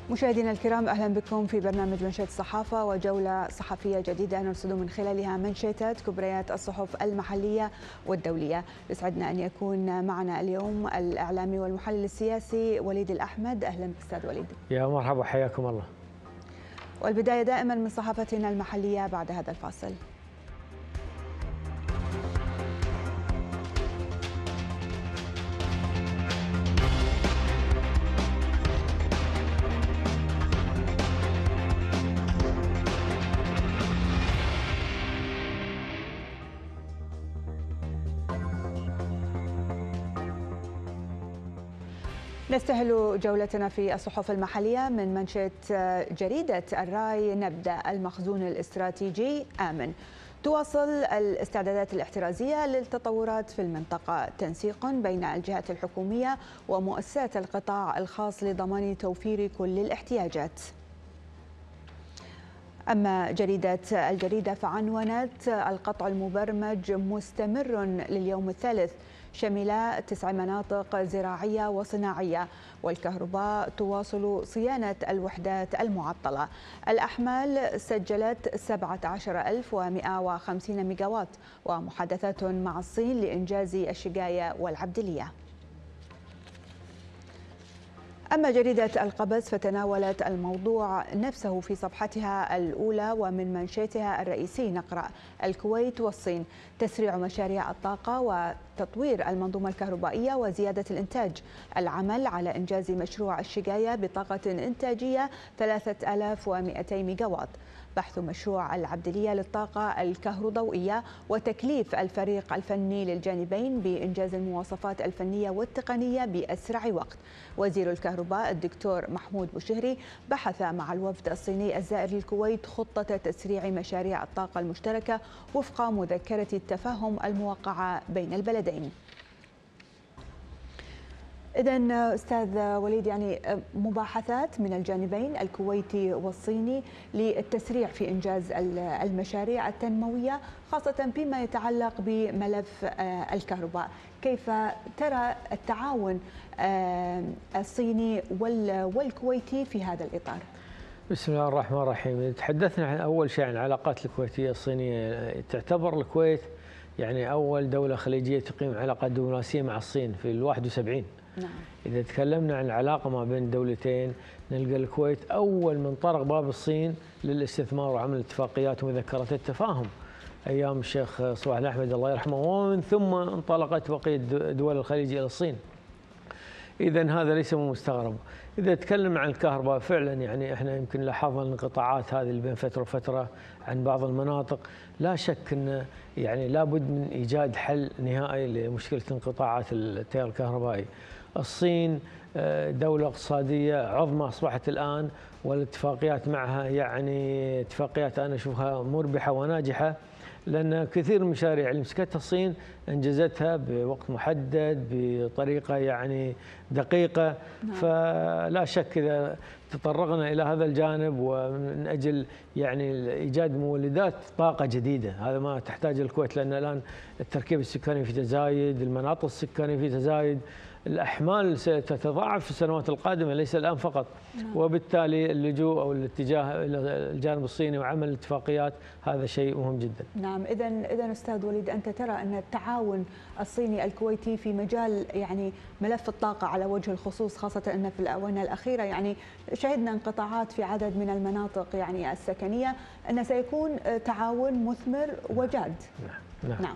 مشاهدينا الكرام، أهلا بكم في برنامج منشط الصحافة وجولة صحفية جديدة نرصد من خلالها منشطات كبريات الصحف المحلية والدولية. يسعدنا أن يكون معنا اليوم الإعلامي والمحلل السياسي وليد الأحمد. أهلا بك أستاذ وليد. يا مرحبا، حياكم الله. والبداية دائما من صحافتنا المحلية بعد هذا الفاصل. نستهل جولتنا في الصحف المحلية من منشط جريدة الراي. نبدأ. المخزون الاستراتيجي آمن. تواصل الاستعدادات الاحترازية للتطورات في المنطقة. تنسيق بين الجهات الحكومية ومؤسسات القطاع الخاص لضمان توفير كل الاحتياجات. أما الجريدة فعنونت: القطع المبرمج مستمر لليوم الثالث، شمل 9 مناطق زراعية وصناعية، والكهرباء تواصل صيانة الوحدات المعطلة. الأحمال سجلت 17150 ميجاوات، ومحادثات مع الصين لإنجاز الشقاية والعبدلية. أما جريدة القبس فتناولت الموضوع نفسه في صفحتها الأولى، ومن منشطها الرئيسي نقرأ: الكويت والصين، تسريع مشاريع الطاقة وتطوير المنظومة الكهربائية وزيادة الإنتاج، العمل على إنجاز مشروع الشقاية بطاقة إنتاجية 3200 ميجاوات، بحث مشروع العبدلية للطاقة الكهروضوئية، وتكليف الفريق الفني للجانبين بإنجاز المواصفات الفنية والتقنية بأسرع وقت. وزير الكهرباء الدكتور محمود بوشهري بحث مع الوفد الصيني الزائر للكويت خطة تسريع مشاريع الطاقة المشتركة وفق مذكرة التفاهم الموقعة بين البلدين. إذن أستاذ وليد، يعني مباحثات من الجانبين الكويتي والصيني للتسريع في إنجاز المشاريع التنموية، خاصة فيما يتعلق بملف الكهرباء. كيف ترى التعاون الصيني والكويتي في هذا الإطار؟ بسم الله الرحمن الرحيم. تحدثنا عن أول شيء عن العلاقات الكويتية الصينية. تعتبر الكويت يعني أول دولة خليجية تقيم علاقات دبلوماسية مع الصين في 71. نعم. إذا تكلمنا عن العلاقة ما بين الدولتين، نلقى الكويت أول من طرق باب الصين للاستثمار وعمل اتفاقيات ومذكرات التفاهم أيام الشيخ صباح الأحمد الله يرحمه، ومن ثم انطلقت بقية دول الخليج إلى الصين. إذن هذا ليس مستغرب. إذا تكلم عن الكهرباء، فعلا يعني احنا يمكن لاحظنا الانقطاعات هذه اللي بين فترة وفترة عن بعض المناطق. لا شك أن يعني لابد من إيجاد حل نهائي لمشكلة انقطاعات التيار الكهربائي. الصين دولة اقتصادية عظمى أصبحت الآن، والاتفاقيات معها يعني اتفاقيات أنا أشوفها مربحة وناجحة، لأن كثير من المشاريع اللي مسكتها الصين أنجزتها بوقت محدد بطريقة يعني دقيقة. فلا شك إذا تطرقنا إلى هذا الجانب ومن أجل يعني إيجاد مولدات طاقة جديدة، هذا ما تحتاج الكويت، لأن الآن التركيب السكاني في تزايد، المناطق السكانية في تزايد، الأحمال ستتضاعف في السنوات القادمة ليس الآن فقط. وبالتالي اللجوء أو الاتجاه إلى الجانب الصيني وعمل اتفاقيات هذا شيء مهم جدا. نعم. إذن أستاذ وليد، أنت ترى أن التعاون الصيني الكويتي في مجال يعني ملف الطاقة على وجه الخصوص، خاصة أن في الآونة الأخيرة يعني شهدنا انقطاعات في عدد من المناطق يعني السكنية، أن سيكون تعاون مثمر وجاد. نعم.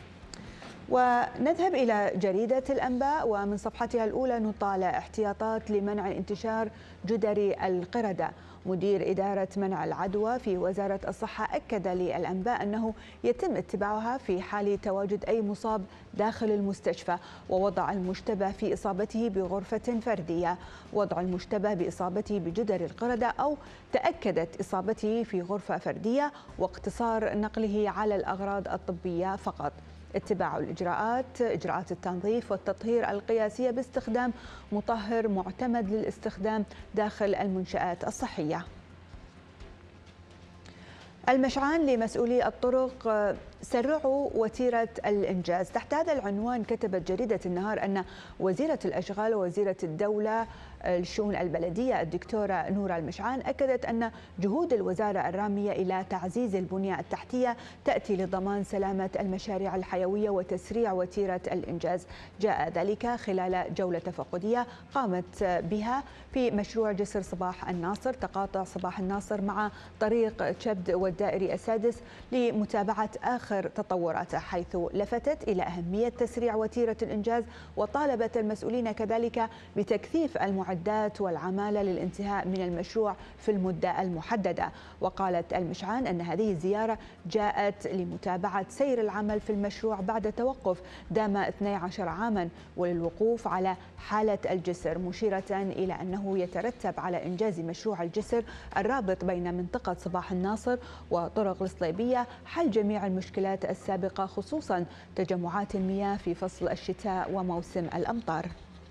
ونذهب إلى جريدة الأنباء، ومن صفحتها الأولى نطالع: احتياطات لمنع انتشار جدري القردة. مدير إدارة منع العدوى في وزارة الصحة أكد للأنباء أنه يتم اتباعها في حال تواجد أي مصاب داخل المستشفى، ووضع المشتبه في إصابته بغرفة فردية. وضع المشتبه بإصابته بجدري القردة أو تأكدت إصابته في غرفة فردية، واقتصار نقله على الأغراض الطبية فقط. اتباع إجراءات التنظيف والتطهير القياسية باستخدام مطهر معتمد للاستخدام داخل المنشآت الصحية. المشعان لمسؤولي الطرق سرعوا وتيرة الإنجاز. تحت هذا العنوان كتبت جريدة النهار أن وزيرة الأشغال ووزيرة الدولة الشؤون البلدية الدكتورة نورة المشعان أكدت أن جهود الوزارة الرامية إلى تعزيز البنية التحتية تأتي لضمان سلامة المشاريع الحيوية وتسريع وتيرة الإنجاز. جاء ذلك خلال جولة تفقدية قامت بها في مشروع جسر صباح الناصر، تقاطع صباح الناصر مع طريق تشبد والدائري السادس، لمتابعة آخر تطوراته، حيث لفتت إلى أهمية تسريع وتيرة الإنجاز، وطالبت المسؤولين كذلك بتكثيف المعدات والعمالة للانتهاء من المشروع في المدة المحددة. وقالت المشعان أن هذه الزيارة جاءت لمتابعة سير العمل في المشروع بعد توقف دام 12 عاما وللوقوف على حالة الجسر، مشيرة إلى أنه يترتب على إنجاز مشروع الجسر الرابط بين منطقة صباح الناصر وطرق الصليبية حل جميع المشكلات السابقة، خصوصا تجمعات المياه في فصل الشتاء وموسم الأمطار.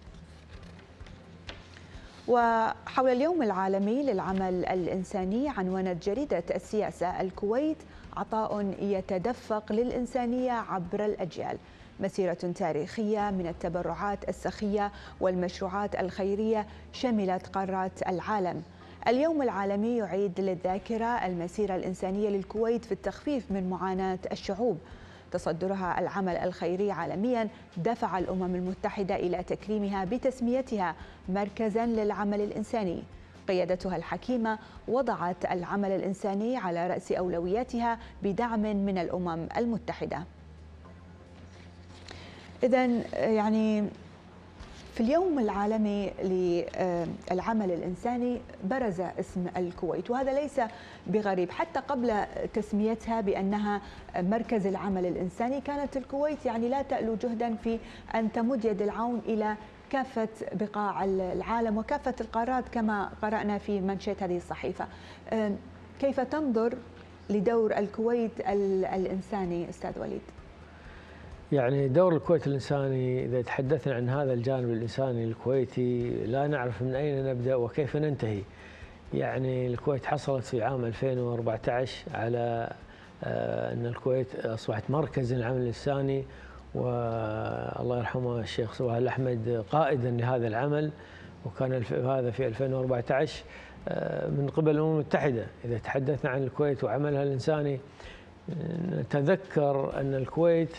وحول اليوم العالمي للعمل الإنساني عنونت جريدة السياسة: الكويت عطاء يتدفق للإنسانية عبر الأجيال، مسيرة تاريخية من التبرعات السخية والمشروعات الخيرية شملت قارات العالم. اليوم العالمي يعيد للذاكرة المسيرة الإنسانية للكويت في التخفيف من معاناة الشعوب. تصدرها العمل الخيري عالميا دفع الأمم المتحدة إلى تكريمها بتسميتها مركزا للعمل الإنساني. قيادتها الحكيمة وضعت العمل الإنساني على رأس أولوياتها بدعم من الأمم المتحدة. إذن يعني في اليوم العالمي للعمل الإنساني برز اسم الكويت، وهذا ليس بغريب. حتى قبل تسميتها بأنها مركز العمل الإنساني كانت الكويت يعني لا تألو جهدا في أن تمد يد العون إلى كافة بقاع العالم وكافة القارات كما قرأنا في منشط هذه الصحيفة. كيف تنظر لدور الكويت الإنساني أستاذ وليد؟ يعني دور الكويت الإنساني، إذا تحدثنا عن هذا الجانب الإنساني الكويتي لا نعرف من أين نبدأ وكيف ننتهي. يعني الكويت حصلت في عام 2014 على أن الكويت أصبحت مركز للعمل الإنساني، والله يرحمه الشيخ صباح الأحمد قائدا لهذا العمل، وكان هذا في 2014 من قبل الأمم المتحدة. إذا تحدثنا عن الكويت وعملها الإنساني نتذكر أن الكويت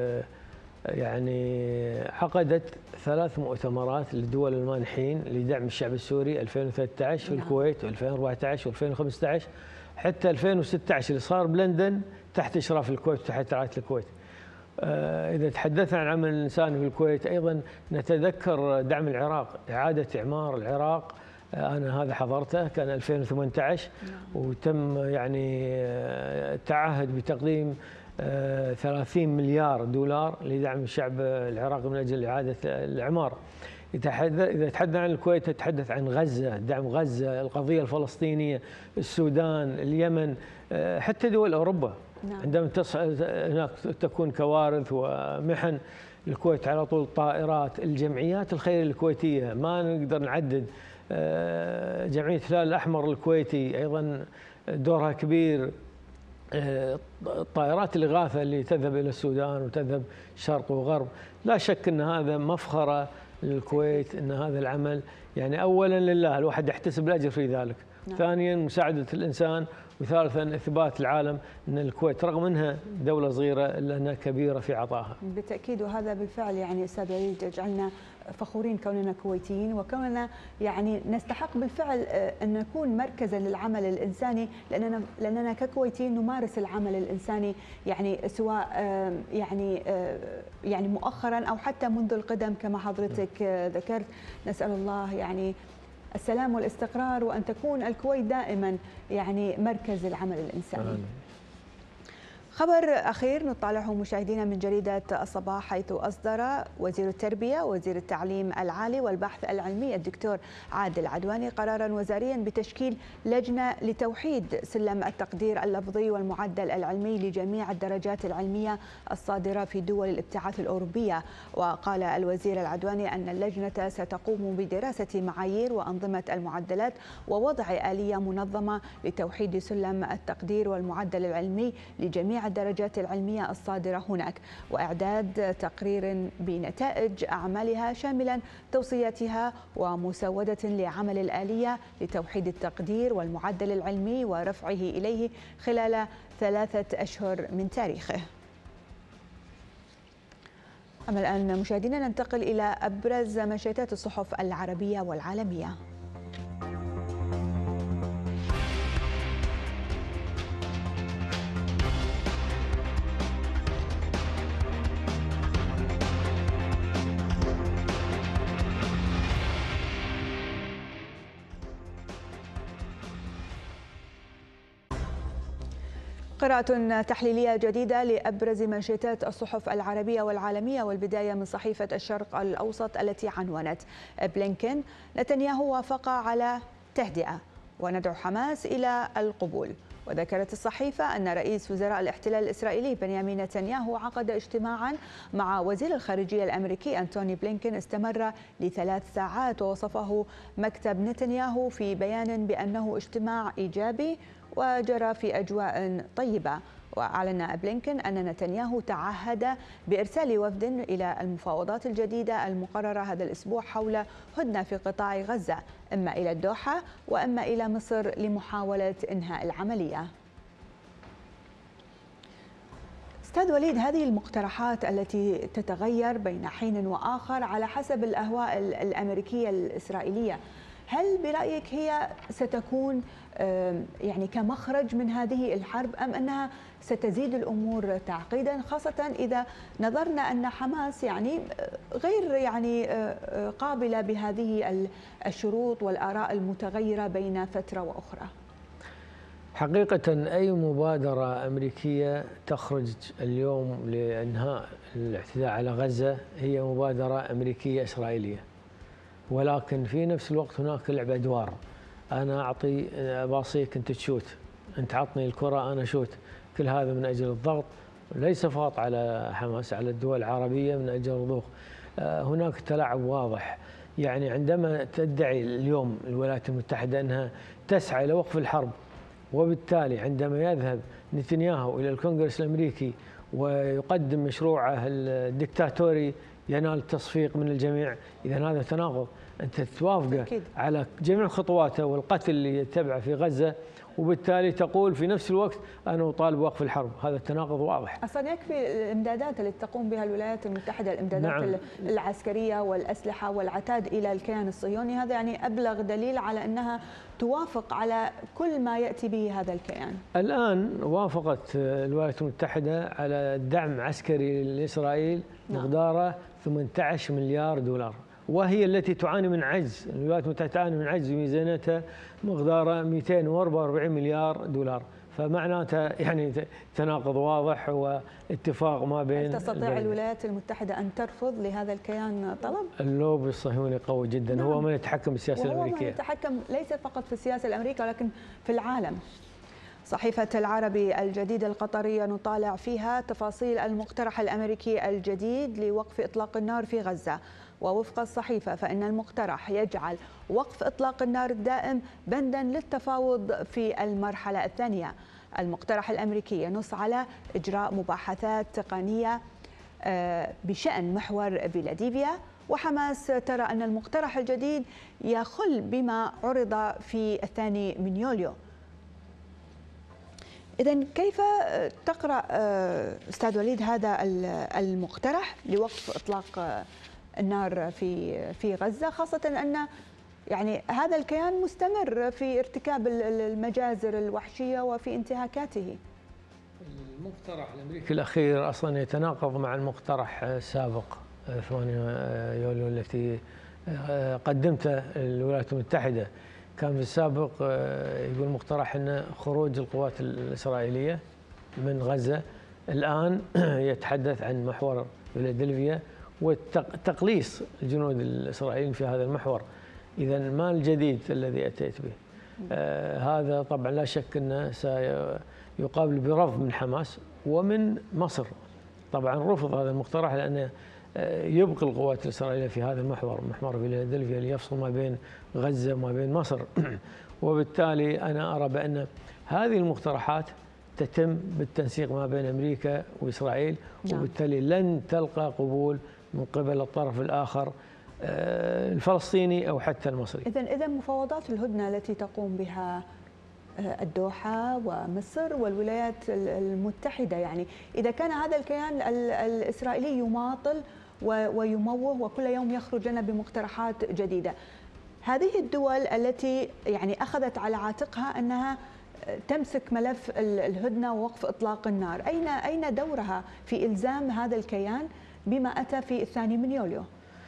يعني عقدت 3 مؤتمرات للدول المانحين لدعم الشعب السوري، 2013 في الكويت و2014 و2015 حتى 2016 اللي صار بلندن تحت إشراف الكويت وتحت رعاية الكويت. إذا تحدثنا عن العمل الإنساني في الكويت أيضا نتذكر دعم العراق، إعادة إعمار العراق، أنا هذا حضرته كان 2018 وتم يعني تعهد بتقديم 30 مليار دولار لدعم الشعب العراقي من أجل إعادة الإعمار. إذا تحدثنا عن الكويت نتحدث عن غزة، دعم غزة، القضية الفلسطينية، السودان، اليمن، حتى دول أوروبا. عندما هناك تكون كوارث ومحن الكويت على طول طائرات. الجمعيات الخيرية الكويتية ما نقدر نعدد، جمعية الهلال الأحمر الكويتي أيضا دورها كبير، طائرات الإغاثة اللي تذهب إلى السودان وتذهب شرق وغرب. لا شك أن هذا مفخرة للكويت، أن هذا العمل يعني أولا لله، الواحد يحتسب الأجر في ذلك. ثانيا مساعدة الإنسان، وثالثا إثبات العالم أن الكويت رغم أنها دولة صغيرة إلا أنها كبيرة في عطائها. بالتأكيد، وهذا بالفعل يعني أستاذ وليد يجعلنا فخورين كوننا كويتيين، وكوننا يعني نستحق بالفعل أن نكون مركزا للعمل الإنساني، لأننا ككويتيين نمارس العمل الإنساني يعني سواء يعني مؤخرا أو حتى منذ القدم كما حضرتك ذكرت. نسأل الله يعني السلام والاستقرار، وأن تكون الكويت دائما يعني مركز العمل الإنساني. خبر أخير نطالعه مشاهدينا من جريدة الصباح، حيث أصدر وزير التربية ووزير التعليم العالي والبحث العلمي الدكتور عادل عدواني قرارا وزاريا بتشكيل لجنة لتوحيد سلم التقدير اللفظي والمعدل العلمي لجميع الدرجات العلمية الصادرة في دول الابتعاث الأوروبية. وقال الوزير العدواني أن اللجنة ستقوم بدراسة معايير وأنظمة المعدلات ووضع آلية منظمة لتوحيد سلم التقدير والمعدل العلمي لجميع الدرجات العلمية الصادرة هناك، وإعداد تقرير بنتائج أعمالها شاملا توصياتها ومسودة لعمل الآلية لتوحيد التقدير والمعدل العلمي ورفعه إليه خلال 3 أشهر من تاريخه. أما الآن مشاهدينا ننتقل إلى أبرز منشطات الصحف العربية والعالمية. قراءة تحليلية جديدة لأبرز منشطات الصحف العربية والعالمية، والبداية من صحيفة الشرق الأوسط التي عنونت: بلينكين: نتنياهو وافق على تهدئة وندعو حماس إلى القبول. وذكرت الصحيفة أن رئيس وزراء الاحتلال الإسرائيلي بنيامين نتنياهو عقد اجتماعا مع وزير الخارجية الأمريكي أنتوني بلينكين استمر ل3 ساعات، ووصفه مكتب نتنياهو في بيان بأنه اجتماع إيجابي وجرى في أجواء طيبة. وأعلن بلينكين أن نتنياهو تعهد بإرسال وفد إلى المفاوضات الجديدة المقررة هذا الأسبوع حول هدنة في قطاع غزة، إما إلى الدوحة وإما إلى مصر لمحاولة إنهاء العملية. أستاذ وليد، هذه المقترحات التي تتغير بين حين وآخر على حسب الأهواء الأمريكية الإسرائيلية، هل برأيك هي ستكون يعني كمخرج من هذه الحرب، أم أنها ستزيد الأمور تعقيدا، خاصة إذا نظرنا أن حماس يعني غير يعني قابلة بهذه الشروط والآراء المتغيرة بين فترة وأخرى؟ حقيقة أي مبادرة أمريكية تخرج اليوم لإنهاء الاعتداء على غزة هي مبادرة أمريكية إسرائيلية، ولكن في نفس الوقت هناك لعب أدوار. أنا أعطي باصيك أنت تشوت، أنت عطني الكرة أنا شوت، كل هذا من أجل الضغط ليس فقط على حماس، على الدول العربية من أجل الرضوخ. هناك تلاعب واضح. يعني عندما تدعي اليوم الولايات المتحدة أنها تسعى إلى وقف الحرب، وبالتالي عندما يذهب نتنياهو إلى الكونغرس الأمريكي ويقدم مشروعه الدكتاتوري ينال التصفيق من الجميع، إذا هذا تناقض. أنت توافقه على جميع خطواته والقتل اللي يتبعه في غزة، وبالتالي تقول في نفس الوقت أنا أطالب بوقف الحرب. هذا التناقض واضح. أصلا يكفي الإمدادات التي تقوم بها الولايات المتحدة، الإمدادات نعم. العسكرية والأسلحة والعتاد إلى الكيان الصهيوني، هذا يعني أبلغ دليل على أنها توافق على كل ما يأتي به هذا الكيان. الآن وافقت الولايات المتحدة على دعم عسكري لإسرائيل مقداره 18 مليار دولار، وهي التي تعاني من عجز. الولايات المتحدة تعاني من عجز ميزانيتها مقداره 244 مليار دولار، فمعناته يعني تناقض واضح واتفاق ما بين. تستطيع الولايات المتحدة أن ترفض لهذا الكيان طلب؟ اللوبي الصهيوني قوي جدا. نعم. هو من يتحكم بالسياسة الأمريكية، هو من يتحكم ليس فقط في السياسة الأمريكية ولكن في العالم. صحيفة العربي الجديد القطرية نطالع فيها تفاصيل المقترح الأمريكي الجديد لوقف إطلاق النار في غزة. ووفق الصحيفة فإن المقترح يجعل وقف إطلاق النار الدائم بندا للتفاوض في المرحلة الثانية. المقترح الأمريكي ينص على إجراء مباحثات تقنية بشأن محور فيلادلفيا، وحماس ترى أن المقترح الجديد يخل بما عرض في 2 يوليو. إذن كيف تقرأ أستاذ وليد هذا المقترح لوقف إطلاق النار في غزة، خاصة أن يعني هذا الكيان مستمر في ارتكاب المجازر الوحشية وفي انتهاكاته؟ المقترح الأمريكي الأخير أصلا يتناقض مع المقترح السابق 8 يوليو التي قدمته الولايات المتحدة. كان في السابق يقول المقترح أن خروج القوات الإسرائيلية من غزة، الآن يتحدث عن محور فيلادلفيا وتقليص الجنود الإسرائيليين في هذا المحور. إذا ما الجديد الذي أتيت به؟ هذا طبعا لا شك أنه سيقابل برفض من حماس ومن مصر. طبعا رفض هذا المقترح لأنه يبقي القوات الإسرائيلية في هذا المحور، محور فيلادلفيا، ليفصل ما بين غزة وما بين مصر. وبالتالي أنا أرى بأن هذه المقترحات تتم بالتنسيق ما بين أمريكا وإسرائيل، وبالتالي لن تلقى قبول من قبل الطرف الآخر الفلسطيني أو حتى المصري. إذا مفاوضات الهدنة التي تقوم بها الدوحة ومصر والولايات المتحدة، يعني إذا كان هذا الكيان الإسرائيلي يماطل ويموه وكل يوم يخرج لنا بمقترحات جديدة، هذه الدول التي يعني أخذت على عاتقها أنها تمسك ملف الهدنة ووقف إطلاق النار، أين دورها في إلزام هذا الكيان بما أتى في 2 يوليو؟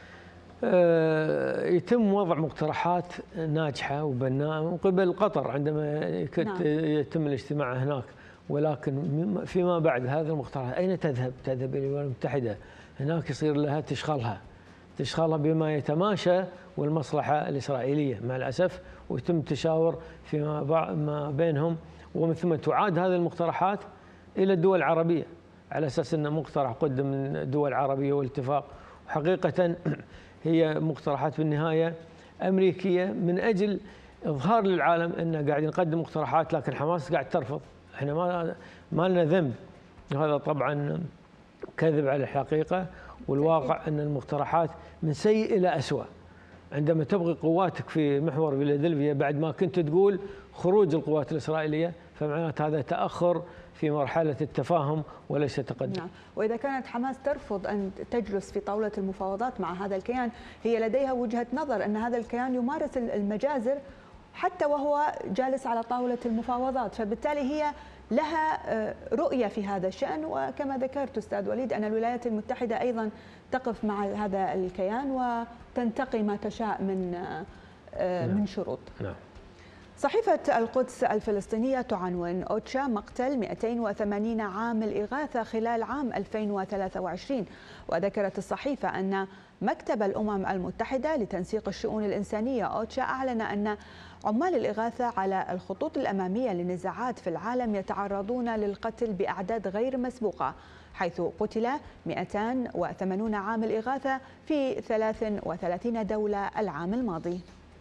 يتم وضع مقترحات ناجحة وبناءة من قبل قطر عندما يتم الاجتماع هناك، ولكن فيما بعد هذه المقترحات أين تذهب؟ تذهب إلى الولايات المتحدة، هناك يصير لها تشغلها بما يتماشى والمصلحة الإسرائيلية مع الأسف، ويتم التشاور فيما بينهم، ومن ثم تعاد هذه المقترحات إلى الدول العربية على أساس أن مقترح قدم من الدول العربية والاتفاق، وحقيقة هي مقترحات بالنهاية أمريكية من أجل إظهار للعالم أن قاعد نقدم مقترحات لكن حماس قاعد ترفض. احنا ما لنا ذنب، وهذا طبعا كذب على الحقيقة، والواقع أن المقترحات من سيء إلى أسوأ. عندما تبغي قواتك في محور فيلادلفيا بعد ما كنت تقول خروج القوات الإسرائيلية، فمعناته هذا تأخر في مرحلة التفاهم وليس تقدم. نعم، وإذا كانت حماس ترفض أن تجلس في طاولة المفاوضات مع هذا الكيان، هي لديها وجهة نظر أن هذا الكيان يمارس المجازر حتى وهو جالس على طاولة المفاوضات، فبالتالي هي لها رؤية في هذا الشأن. وكما ذكرت أستاذ وليد أن الولايات المتحدة أيضا تقف مع هذا الكيان وتنتقي ما تشاء من شروط. نعم. صحيفة القدس الفلسطينية تعنون أوتشا مقتل 280 عامل إغاثة خلال عام 2023، وذكرت الصحيفة أن مكتب الأمم المتحدة لتنسيق الشؤون الإنسانية أوتشا أعلن أن عمال الإغاثة على الخطوط الأمامية للنزاعات في العالم يتعرضون للقتل بأعداد غير مسبوقة، حيث قتل 280 عامل إغاثة في 33 دولة العام الماضي.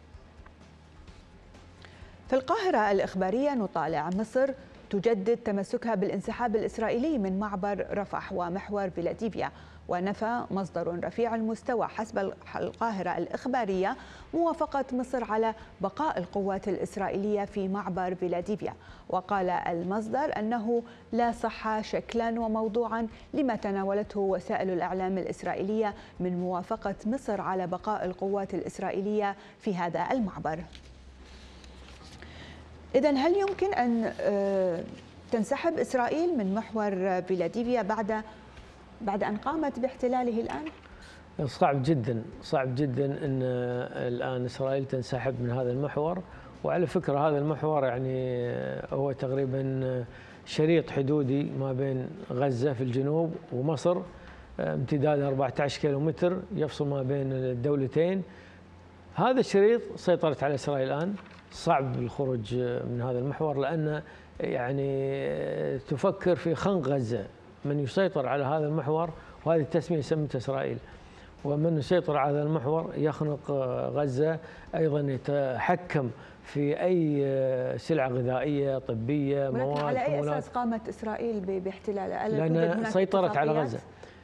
في القاهرة الإخبارية نطالع مصر تجدد تمسكها بالانسحاب الإسرائيلي من معبر رفح ومحور فيلادلفيا، ونفى مصدر رفيع المستوى حسب القاهرة الإخبارية موافقة مصر على بقاء القوات الإسرائيلية في معبر فيلادلفيا، وقال المصدر أنه لا صح شكلا وموضوعا لما تناولته وسائل الإعلام الإسرائيلية من موافقة مصر على بقاء القوات الإسرائيلية في هذا المعبر. إذن هل يمكن أن تنسحب إسرائيل من محور فيلادلفيا بعد أن قامت باحتلاله الآن؟ صعب جدا أن الآن إسرائيل تنسحب من هذا المحور. وعلى فكرة هذا المحور يعني هو تقريبا شريط حدودي ما بين غزة في الجنوب ومصر، امتداده 14 كيلومتر يفصل ما بين الدولتين. هذا الشريط سيطرت على إسرائيل الآن، صعب الخروج من هذا المحور، لأن يعني تفكر في خنق غزة. من يسيطر على هذا المحور، وهذه التسمية سمتها إسرائيل، ومن يسيطر على هذا المحور يخنق غزة، أيضا يتحكم في أي سلعة غذائية طبية مواد. على أي أساس قامت إسرائيل باحتلالها؟ لأن سيطرت على غزة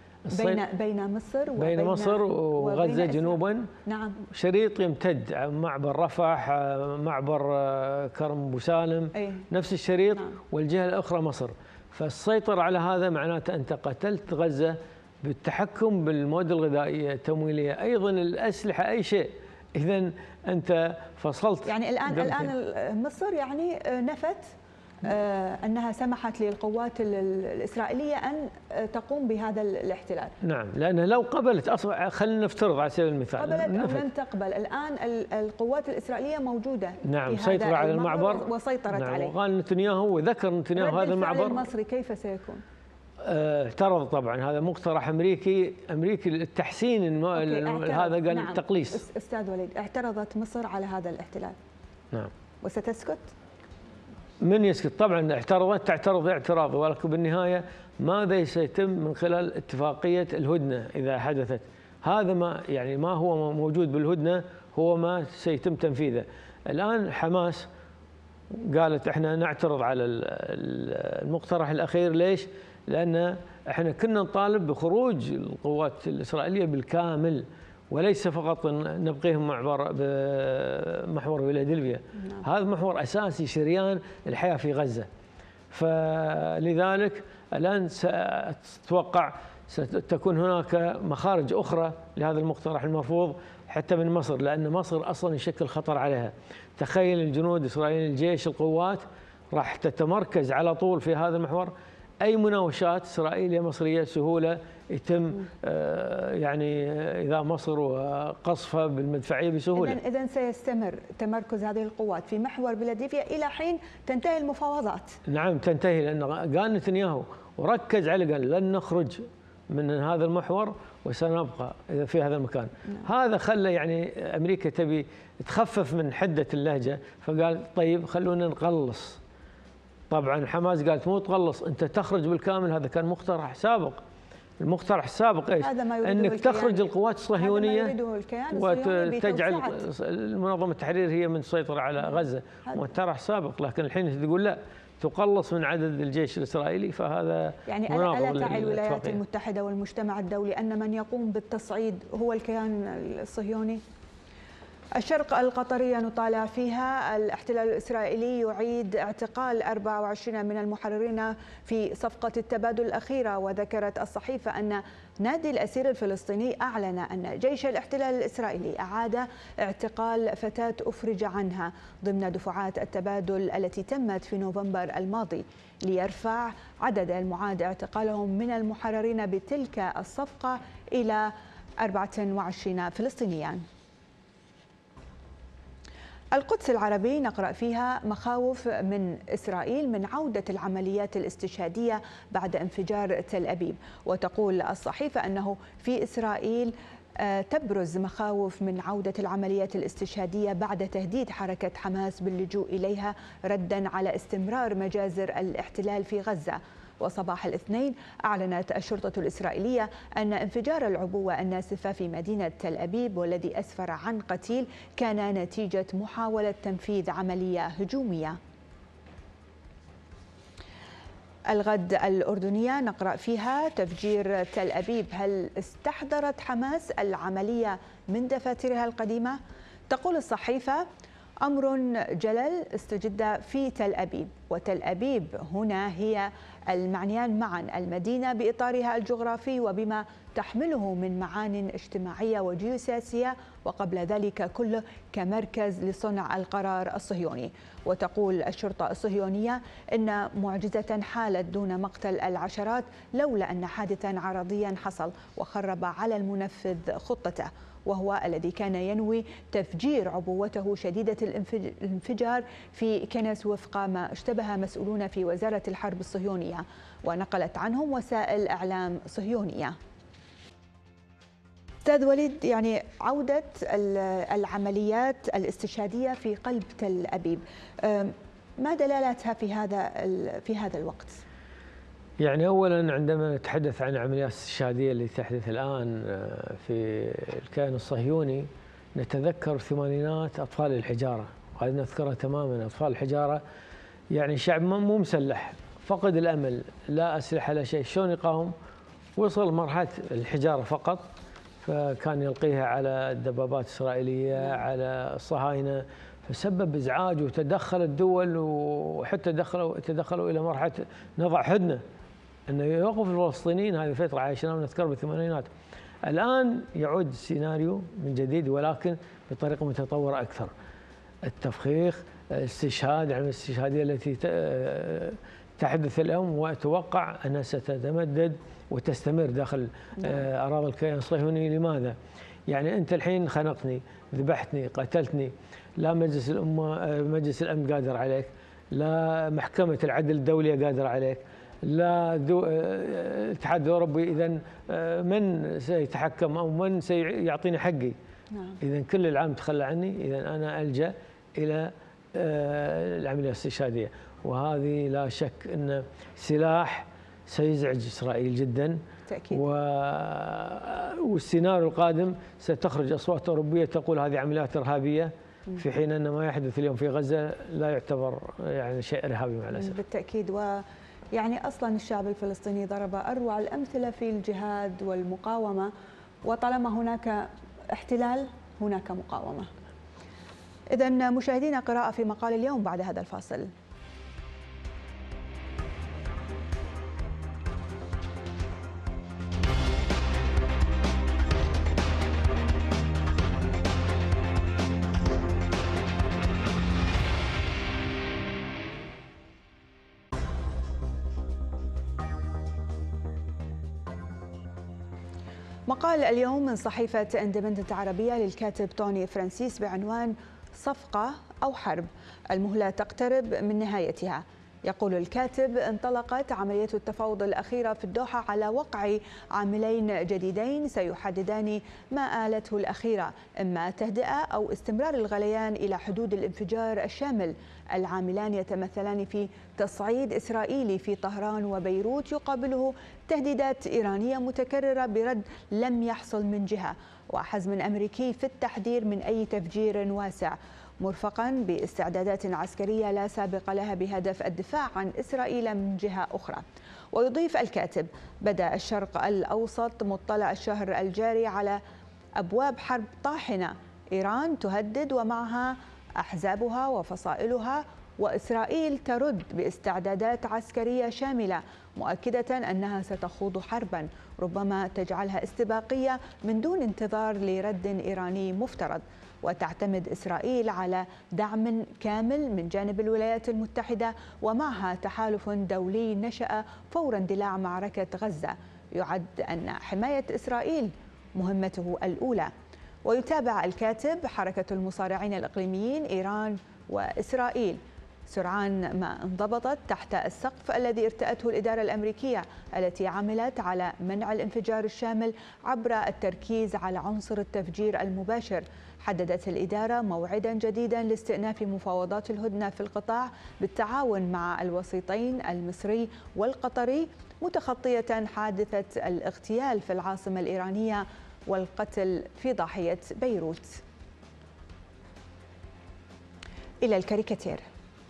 بين مصر وغزة جنوبا. نعم. شريط يمتد معبر رفح، معبر كرم بوسالم، نفس الشريط. نعم. والجهة الأخرى مصر. فالسيطرة على هذا معناته أنت قتلت غزة بالتحكم بالمواد الغذائية التمويلية، أيضا الأسلحة، أي شيء. إذن أنت فصلت. يعني الآن مصر يعني نفت أنها سمحت للقوات الإسرائيلية أن تقوم بهذا الاحتلال. نعم، لأنه لو قبلت أصلا، خلينا نفترض على سبيل المثال قبلت أو لن تقبل، الآن القوات الإسرائيلية موجودة. نعم، سيطرة على المعبر وسيطرت عليه. وقال نتنياهو وذكر نتنياهو هذا المعبر. الفعل المصري كيف سيكون؟ اعترض طبعا، هذا مقترح أمريكي للتحسين هذا قال. نعم. تقليص. أستاذ وليد، اعترضت مصر على هذا الاحتلال. نعم. وستسكت؟ من يسكت؟ طبعا اعترضت، تعترض اعتراض، ولكن بالنهاية ماذا سيتم من خلال اتفاقية الهدنة إذا حدثت؟ هذا ما هو موجود بالهدنة هو ما سيتم تنفيذه. الآن حماس قالت احنا نعترض على المقترح الاخير. ليش؟ لان احنا كنا نطالب بخروج القوات الاسرائيليه بالكامل، وليس فقط نبقيهم بمحور فيلادلفيا. هذا محور اساسي شريان الحياه في غزه. فلذلك الان ستتوقع ستكون هناك مخارج اخرى لهذا المقترح المرفوض حتى من مصر، لان مصر اصلا يشكل خطر عليها. تخيل الجنود الاسرائيليين، الجيش، القوات راح تتمركز على طول في هذا المحور. اي مناوشات اسرائيليه مصريه سهوله يتم يعني اذا مصر وقصفها بالمدفعيه بسهوله. اذا سيستمر تمركز هذه القوات في محور فيلادلفيا الى حين تنتهي المفاوضات. نعم تنتهي، لان قال نتنياهو وركز على قال لن نخرج من هذا المحور وسنبقى في هذا المكان. هذا خلى يعني امريكا تبي تخفف من حده اللهجه، فقال طيب خلونا نقلص. طبعا حماس قالت مو تقلص، انت تخرج بالكامل. هذا كان مقترح سابق. المقترح السابق ايش؟ انك تخرج القوات الصهيونيه وتجعل المنظمه التحرير هي من تسيطر على غزه. مقترح سابق، لكن الحين تقول لا تقلص من عدد الجيش الاسرائيلي، فهذا يعني ألا تعي الولايات المتحده والمجتمع الدولي ان من يقوم بالتصعيد هو الكيان الصهيوني؟ الشرق القطرية نطالع فيها الاحتلال الإسرائيلي يعيد اعتقال 24 من المحررين في صفقة التبادل الأخيرة. وذكرت الصحيفة أن نادي الأسير الفلسطيني أعلن أن جيش الاحتلال الإسرائيلي أعاد اعتقال فتاة أفرج عنها ضمن دفعات التبادل التي تمت في نوفمبر الماضي، ليرفع عدد المعاد اعتقالهم من المحررين بتلك الصفقة إلى 24 فلسطينيا. القدس العربي نقرأ فيها مخاوف من إسرائيل من عودة العمليات الاستشهادية بعد انفجار تل أبيب. وتقول الصحيفة أنه في إسرائيل تبرز مخاوف من عودة العمليات الاستشهادية بعد تهديد حركة حماس باللجوء إليها ردا على استمرار مجازر الاحتلال في غزة. وصباح الاثنين أعلنت الشرطة الإسرائيلية أن انفجار العبوة الناسفة في مدينة تل أبيب والذي أسفر عن قتيل كان نتيجة محاولة تنفيذ عملية هجومية. الغد الأردنية نقرأ فيها تفجير تل أبيب، هل استحضرت حماس العملية من دفاترها القديمة؟ تقول الصحيفة أمر جلل استجد في تل أبيب، وتل أبيب هنا هي المعنيان معا المدينة بإطارها الجغرافي وبما تحمله من معان اجتماعية وجيوسياسية، وقبل ذلك كله كمركز لصنع القرار الصهيوني. وتقول الشرطة الصهيونية إن معجزة حالت دون مقتل العشرات لولا أن حادثا عرضيا حصل وخرب على المنفذ خطته، وهو الذي كان ينوي تفجير عبوته شديدة الانفجار في كنس وفق ما اشتبه مسؤولون في وزارة الحرب الصهيونية ونقلت عنهم وسائل إعلام صهيونية. أستاذ وليد، يعني عودة العمليات الاستشهادية في قلب تل أبيب، ما دلالاتها في هذا الوقت؟ يعني أولا عندما نتحدث عن العمليات الاستشهادية اللي تحدث الآن في الكيان الصهيوني نتذكر الثمانينات أطفال الحجارة، وهذا نذكرها تماما. أطفال الحجارة يعني شعب مو مسلح، فقد الأمل، لا أسلحة لا شيء، شلون يقاوم؟ وصل مرحلة الحجارة فقط، فكان يلقيها على الدبابات الإسرائيلية على الصهاينة، فسبب ازعاج وتدخل الدول، وحتى تدخلوا الى مرحله نضع هدنه انه يوقف الفلسطينيين. هذه فتره عايشناها ونذكر بالثمانينات. الان يعود السيناريو من جديد ولكن بطريقه متطوره اكثر. التفخيخ، الاستشهاد، العمليه الاستشهاديه التي تحدث اليوم واتوقع انها ستتمدد وتستمر داخل اراضي الكيان الصهيوني. لماذا؟ يعني انت الحين خنقتني، ذبحتني، قتلتني، لا مجلس الامن قادر عليك، لا محكمه العدل الدوليه قادر عليك، لا الاتحاد الاوروبي. اذا من سيتحكم او من سيعطيني حقي؟ اذا كل العالم تخلى عني، اذا انا الجا الى العمليه الاستشهاديه، وهذه لا شك ان سلاح سيزعج اسرائيل جدا. تأكيد. والسيناريو القادم ستخرج اصوات اوروبيه تقول هذه عمليات ارهابيه، في حين أن ما يحدث اليوم في غزة لا يعتبر يعني شيء إرهابي مع الأسف. بالتأكيد. ويعني أصلا الشعب الفلسطيني ضرب أروع الأمثلة في الجهاد والمقاومة، وطالما هناك احتلال هناك مقاومة. إذن مشاهدينا، قراءة في مقال اليوم بعد هذا الفاصل. مقال اليوم من صحيفة اندبندنت عربية للكاتب توني فرانسيس بعنوان صفقة أو حرب، المهلة تقترب من نهايتها. يقول الكاتب: انطلقت عملية التفاوض الأخيرة في الدوحة على وقع عاملين جديدين سيحددان ما آلته الأخيرة، إما تهدئة أو استمرار الغليان إلى حدود الانفجار الشامل. العاملان يتمثلان في تصعيد إسرائيلي في طهران وبيروت يقابله تهديدات إيرانية متكررة برد لم يحصل من جهة، وحزم أمريكي في التحذير من أي تفجير واسع، مرفقا باستعدادات عسكرية لا سابق لها بهدف الدفاع عن إسرائيل من جهة أخرى. ويضيف الكاتب: بدأ الشرق الأوسط مطلع الشهر الجاري على أبواب حرب طاحنة، إيران تهدد ومعها أحزابها وفصائلها، وإسرائيل ترد باستعدادات عسكرية شاملة، مؤكدة أنها ستخوض حربا ربما تجعلها استباقية من دون انتظار لرد إيراني مفترض. وتعتمد إسرائيل على دعم كامل من جانب الولايات المتحدة، ومعها تحالف دولي نشأ فور اندلاع معركة غزة، يعد أن حماية إسرائيل مهمته الأولى. ويتابع الكاتب حركة المصارعين الإقليميين إيران وإسرائيل سرعان ما انضبطت تحت السقف الذي ارتأته الإدارة الأمريكية، التي عملت على منع الانفجار الشامل عبر التركيز على عنصر التفجير المباشر. حددت الإدارة موعدا جديدا لاستئناف مفاوضات الهدنة في القطاع بالتعاون مع الوسيطين المصري والقطري، متخطية حادثة الاغتيال في العاصمة الإيرانية والقتل في ضاحية بيروت. إلى الكاريكاتير.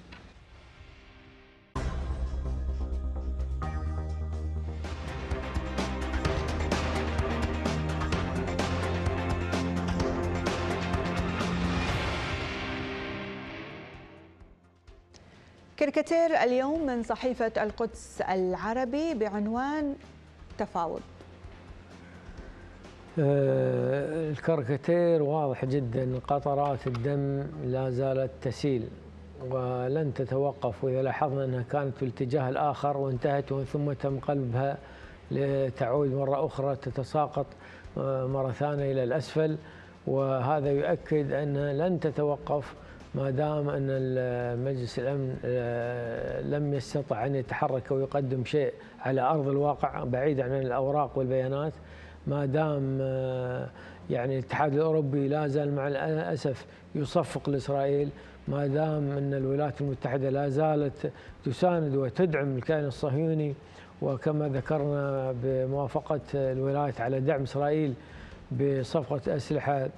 كاريكاتير اليوم من صحيفة القدس العربي بعنوان تفاوض. الكاريكاتير واضح جدا، قطرات الدم لا زالت تسيل ولن تتوقف، وإذا لاحظنا أنها كانت في الاتجاه الآخر وانتهت ثم تم قلبها لتعود مرة أخرى تتساقط مرة ثانية إلى الأسفل، وهذا يؤكد أنها لن تتوقف ما دام أن مجلس الأمن لم يستطع أن يتحرك ويقدم شيء على أرض الواقع بعيدا عن الأوراق والبيانات. ما دام يعني الاتحاد الأوروبي لا زال مع الأسف يصفق لإسرائيل، ما دام أن الولايات المتحدة لا زالت تساند وتدعم الكيان الصهيوني، وكما ذكرنا بموافقة الولايات على دعم إسرائيل بصفقة أسلحة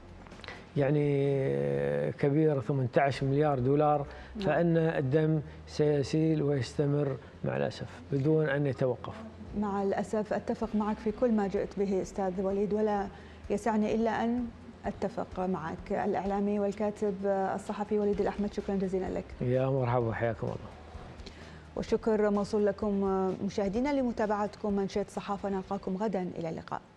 يعني كبيرة 18 مليار دولار، فإن الدم سيسيل ويستمر مع الأسف بدون أن يتوقف. مع الأسف أتفق معك في كل ما جئت به أستاذ وليد، ولا يسعني إلا أن أتفق معك. الإعلامي والكاتب الصحفي وليد الأحمد، شكرا جزيلا لك. يا مرحبا، حياكم الله. والشكر موصول لكم مشاهدينا لمتابعتكم منشط صحافة. نلقاكم غدا، إلى اللقاء.